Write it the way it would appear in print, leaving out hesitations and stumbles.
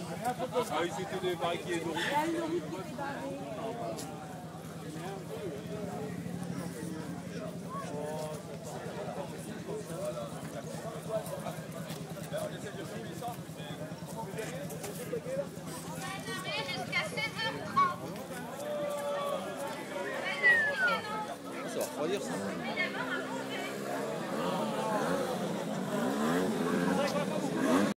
Ah oui, c'était des barriquiers de route. Jusqu'à 16h30. Ça va refroidir ça.